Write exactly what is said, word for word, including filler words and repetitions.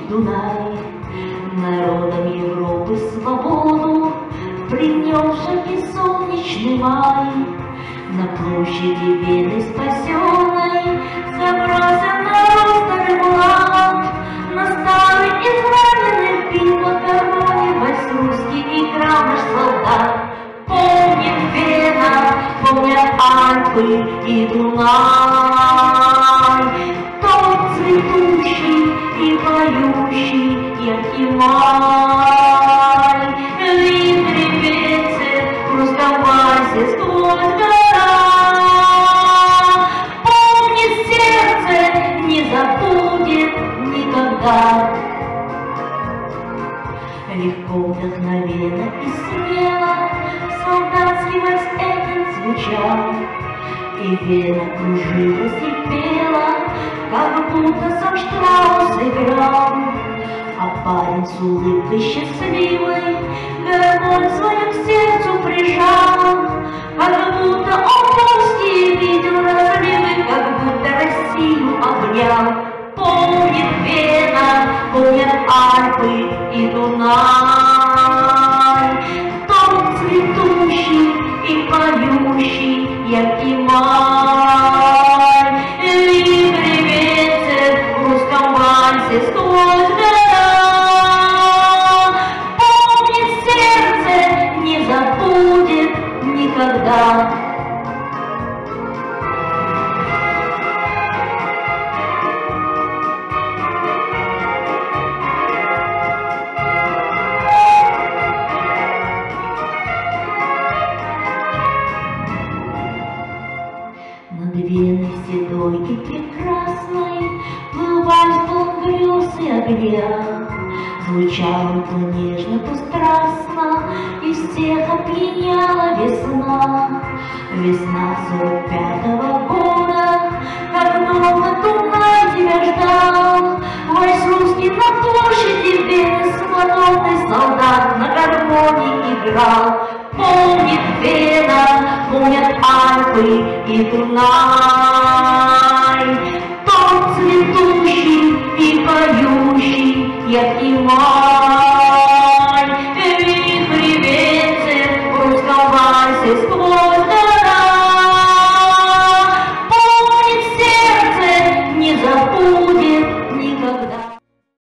Дунай, народом Европы свободу принес жаркий солнечный май. На площади Вены спасенной забросен народ старый млад. На старый израненный битва гармоне вальс русский играл наш солдат. Помнит Вена, помнят Альпы и Дунай, тот цветущий и поющий яркий май. Литры ветер в русском вальсе сквозь гора. Помнит сердце, не забудет никогда. Легко, вдохновенно и смело солдатский вальс этот звучал, и Вена кружилась и пела, как будто сам Штраус играл. А парень с улыбкой счастливой гармонь свою к сердцу прижал, как будто он пустые видел разливы, как будто Россию обнял. Помнит Вена, помнят Альпы и Дунай, тот цветущий и поющий яркий май. Литры ветер в русском вальсе сквозь гора. Помнит сердце, не забудет никогда. Над Веной седой и прекрасной плыл вальс полон грез и огня. Звучал он то нежно, то страстно, и всех опьяняла весна. Весна сорок пятого года, как долго Дунай тебя ждал. Вальс русский на площади Вены с ладонной солдат на гармонии играл. Помнит Вена, помнят Альпы и Дунай, тот цветущий и поющий яркий май.